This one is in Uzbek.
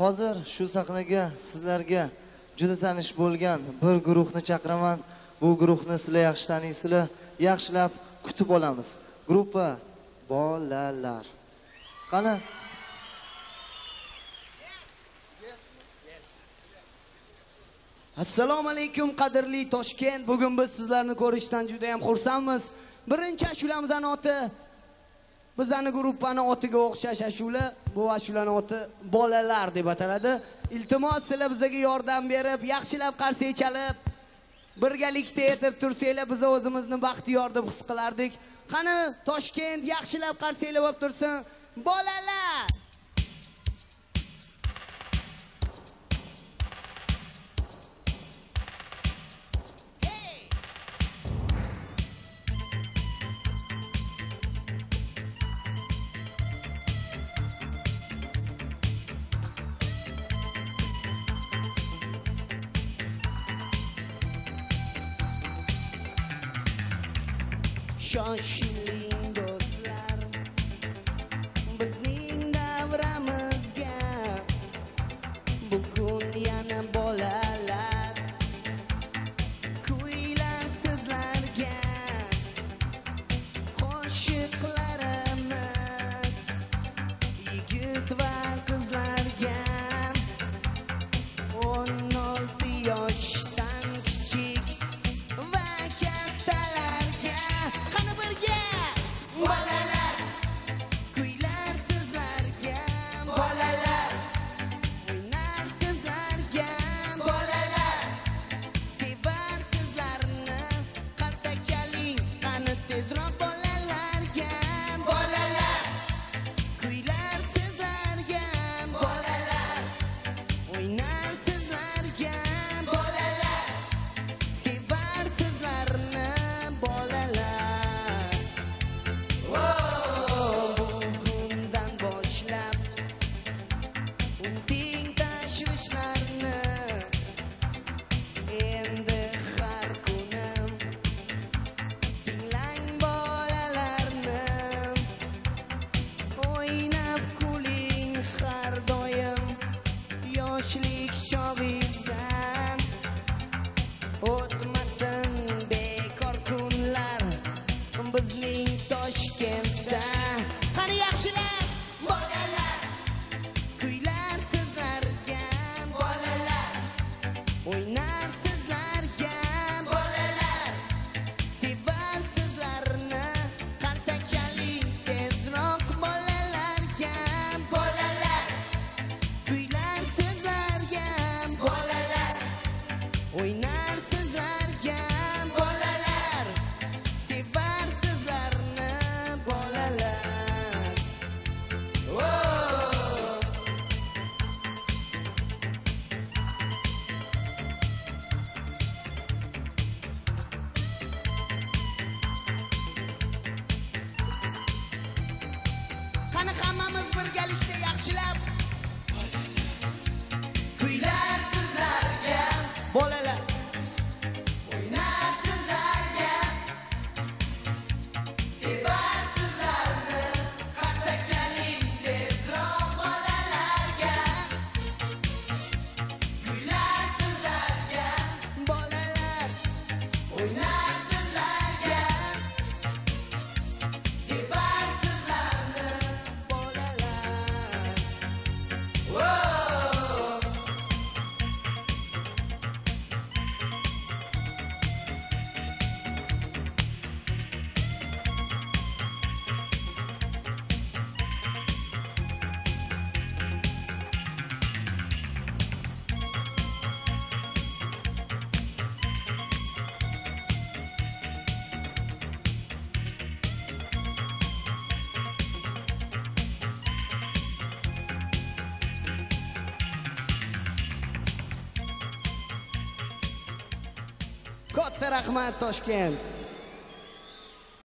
Hozir shu sahnaga sizlarga juda tanish bo'lgan bir guruhni chaqiraman. Bu guruhni sizlar yaxshi taniysizlar, yaxshilab kutib olamiz. Gruppa Bolalar. Qani? Assalomu alaykum qadrli Toshkent. Bugun biz sizlarni ko'rishdan juda ham xursandmiz. Birinchi ashulamizning oti bizning gruppani otiga o'xshash ashula. Bu ashulaning oti Bolalar deb ataladi. Iltimos sizlar bizga yordam berib, yaxshilab qarsak chalib, birgalikda etib tursanglar biz o'zimizni baxtiyor deb his qilardik. Qani Toshkent yaxshilab qarsanglar bo'lib tursin. Bolalar! Shoshiling do'stlar, bizning davramizga bugun yana bolalar kuylar sizlarga, qo'shiqlarimiz yigit va qizlarga 16 yoshdan kichik va kattalarga. Qani birga bolalar, kuylar sizlarga bolalar, o'ynar sizlarga bolalar, sevar sizlarni qarsak chaling, qani tezroq bolalarga bolalar, kuylar sizlarga bolalar, o'ynar sizlarga bolalar, sevar sizlarni bolalar. Bugundan boshlab unuting tashvishlarni, endi har kunim tinglang bolalarni, o'ynab kuling har doim yoshlik chog'ingizdan. O'tmasin bekor kunlar bizning Toshkentda. Qani yaxshilab bolalar, kuylar sizlarga bolalar, o'ynar sizlarga bolalar, sevar sizlarni qarsak chaling, tezroq bolalarga bolalar, kuylar sizlarga bolalar, o'ynar sizlarga bolalar, sevar sizlarni bolalar. Qani hammamiz birgalikda yaxshilab kuylar sizlarga bolalar, o'ynar sizlarga, sevar sizlarni qarsak chaling, tezroq bolalarga, kuylar sizlarga bolalar, o'ynar sizlarga, sevar sizlarni bolalar. Katta rahmat Toshkent.